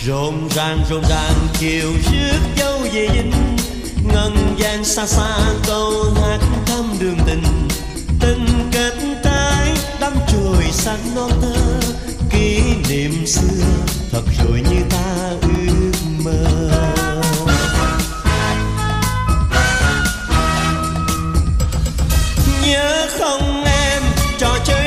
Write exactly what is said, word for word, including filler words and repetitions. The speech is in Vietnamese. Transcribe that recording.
Rộn ràng rộn ràng chiều rước dâu về dinh, ngân vang xa xa câu hát thăm đường tình. Tình kết trái đắm chồi sáng non thơ, kỷ niệm xưa thật rồi như ta ước mơ. Nhớ không em, trò chơi